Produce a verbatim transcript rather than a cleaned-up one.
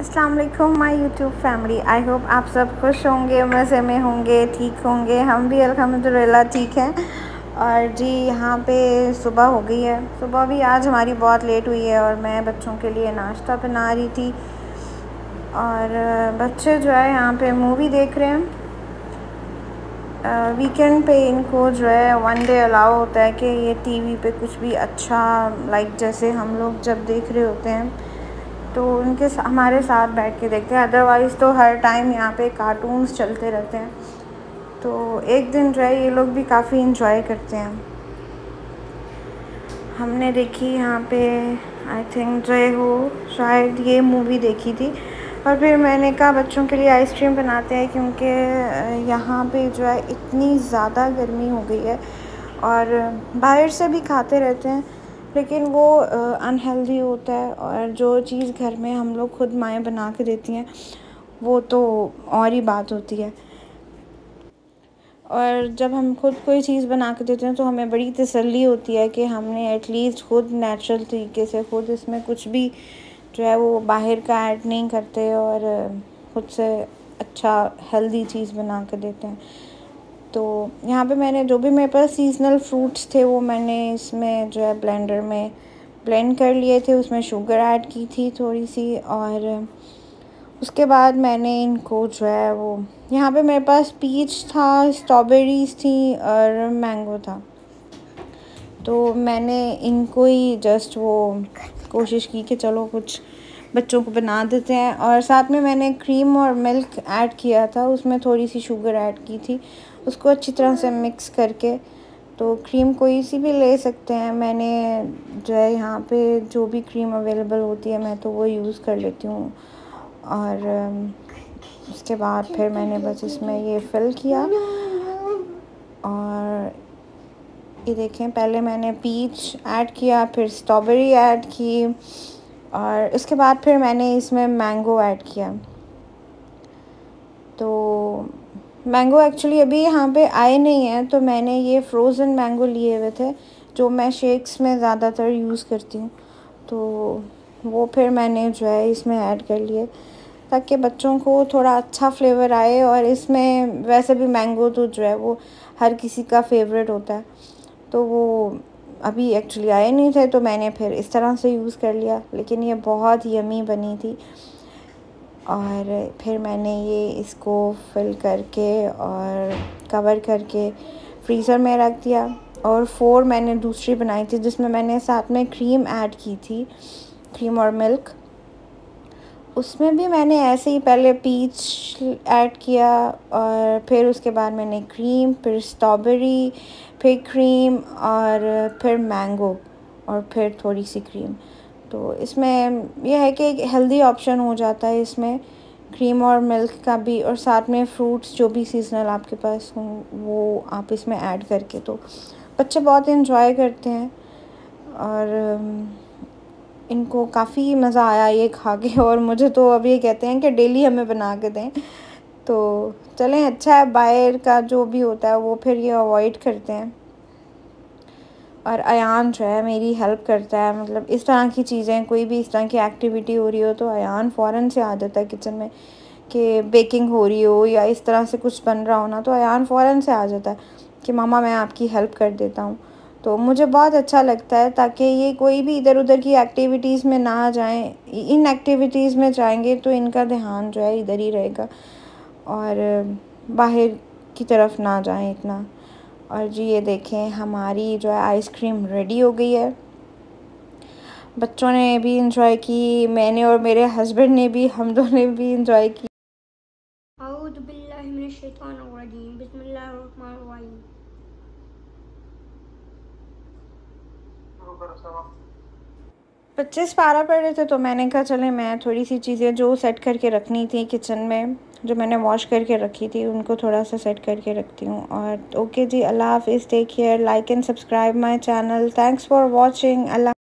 अस्सलाम वालेकुम my YouTube family. I hope आप सब खुश होंगे, मज़े में होंगे, ठीक होंगे। हम भी अल्हम्दुलिल्लाह ठीक हैं। और जी यहाँ पे सुबह हो गई है। सुबह भी आज हमारी बहुत लेट हुई है और मैं बच्चों के लिए नाश्ता बना रही थी। और बच्चे जो है यहाँ पे मूवी देख रहे हैं। वीकेंड पे इनको जो है वन डे अलाउ होता है कि ये टीवी पे कुछ भी अच्छा, लाइक जैसे हम लोग जब देख रहे होते हैं तो उनके हमारे साथ बैठ के देखते हैं। अदरवाइज़ तो हर टाइम यहाँ पे कार्टून्स चलते रहते हैं। तो एक दिन जो है ये लोग भी काफ़ी इंजॉय करते हैं। हमने देखी यहाँ पे आई थिंक जो हो शायद ये मूवी देखी थी। और फिर मैंने कहा बच्चों के लिए आइसक्रीम बनाते हैं, क्योंकि यहाँ पे जो है इतनी ज़्यादा गर्मी हो गई है और बाहर से भी खाते रहते हैं लेकिन वो अनहेल्दी होता है। और जो चीज़ घर में हम लोग खुद माएँ बना के देती हैं वो तो और ही बात होती है। और जब हम खुद कोई चीज़ बना के देते हैं तो हमें बड़ी तसल्ली होती है कि हमने एटलीस्ट खुद नेचुरल तरीके से खुद इसमें कुछ भी जो है वो बाहर का ऐड नहीं करते और खुद से अच्छा हेल्दी चीज़ बना के देते हैं। तो यहाँ पे मैंने जो भी मेरे पास सीज़नल फ्रूट्स थे वो मैंने इसमें जो है ब्लेंडर में ब्लेंड कर लिए थे। उसमें शुगर ऐड की थी थोड़ी सी और उसके बाद मैंने इनको जो है वो यहाँ पे मेरे पास पीच था, स्ट्रॉबेरीज़ थी और मैंगो था। तो मैंने इनको ही जस्ट वो कोशिश की कि चलो कुछ बच्चों को बना देते हैं। और साथ में मैंने क्रीम और मिल्क ऐड किया था, उसमें थोड़ी सी शुगर ऐड की थी, उसको अच्छी तरह से मिक्स करके। तो क्रीम कोई सी भी ले सकते हैं। मैंने जो है यहाँ पे जो भी क्रीम अवेलेबल होती है मैं तो वो यूज़ कर लेती हूँ। और उसके बाद फिर मैंने बस इसमें ये फिल किया। और ये देखें, पहले मैंने पीच ऐड किया, फिर स्ट्रॉबेरी ऐड की और उसके बाद फिर मैंने इसमें मैंगो ऐड किया। तो मैंगो एक्चुअली अभी यहाँ पे आए नहीं हैं, तो मैंने ये फ्रोज़न मैंगो लिए हुए थे जो मैं शेक्स में ज़्यादातर यूज़ करती हूँ। तो वो फिर मैंने जो है इसमें ऐड कर लिए ताकि बच्चों को थोड़ा अच्छा फ्लेवर आए। और इसमें वैसे भी मैंगो तो जो है वो हर किसी का फेवरेट होता है, तो वो अभी एक्चुअली आए नहीं थे तो मैंने फिर इस तरह से यूज़ कर लिया। लेकिन ये बहुत यमी बनी थी। और फिर मैंने ये इसको फिल करके और कवर करके फ्रीज़र में रख दिया। और फोर मैंने दूसरी बनाई थी जिसमें मैंने साथ में क्रीम ऐड की थी, क्रीम और मिल्क। उसमें भी मैंने ऐसे ही पहले पीच ऐड किया और फिर उसके बाद मैंने क्रीम, फिर स्ट्रॉबेरी, फिर क्रीम और फिर मैंगो और फिर थोड़ी सी क्रीम। तो इसमें यह है कि एक हेल्दी ऑप्शन हो जाता है इसमें क्रीम और मिल्क का भी, और साथ में फ्रूट्स जो भी सीजनल आपके पास हों वो आप इसमें ऐड करके। तो बच्चे बहुत इन्जॉय करते हैं और इनको काफ़ी मज़ा आया ये खा के। और मुझे तो अब ये कहते हैं कि डेली हमें बना के दें। तो चलें, अच्छा है, बाहर का जो भी होता है वो फिर ये अवॉइड करते हैं। और अयान जो है मेरी हेल्प करता है, मतलब इस तरह की चीज़ें, कोई भी इस तरह की एक्टिविटी हो रही हो तो अयान फ़ौरन से आ जाता है किचन में कि बेकिंग हो रही हो या इस तरह से कुछ बन रहा हो ना, तो अयान फ़ौरन से आ जाता है कि मामा मैं आपकी हेल्प कर देता हूँ। तो मुझे बहुत अच्छा लगता है ताकि ये कोई भी इधर उधर की एक्टिविटीज़ में ना जाएं। इन एक्टिविटीज़ में जाएंगे तो इनका ध्यान जो है इधर ही रहेगा और बाहर की तरफ ना जाएं इतना। और जी ये देखें हमारी जो है आइसक्रीम रेडी हो गई है। बच्चों ने भी इंजॉय की, मैंने और मेरे हस्बैंड ने भी, हम दोनों ने भी इंजॉय की। औज़ु बिल्लाहि मिनश शैतानिर रजीम, बिस्मिल्लाहिर रहमानिर रहीम। बच्चे पारा पड़ रहे थे तो मैंने कहा चले मैं थोड़ी सी चीज़ें जो सेट करके रखनी थी किचन में, जो मैंने वॉश करके रखी थी, उनको थोड़ा सा सेट करके रखती हूँ। और ओके जी, अल्लाह हाफिज़, take care, like and subscribe my channel. Thanks for watching. Allah.